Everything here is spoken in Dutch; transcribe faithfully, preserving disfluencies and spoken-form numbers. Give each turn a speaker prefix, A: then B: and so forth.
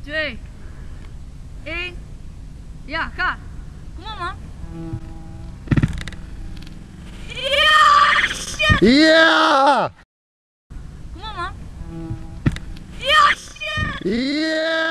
A: twee, één. Ja, ga. Kom op man. Ja, shit!
B: Ja!
A: Kom op man. Ja, shit!
B: Ja!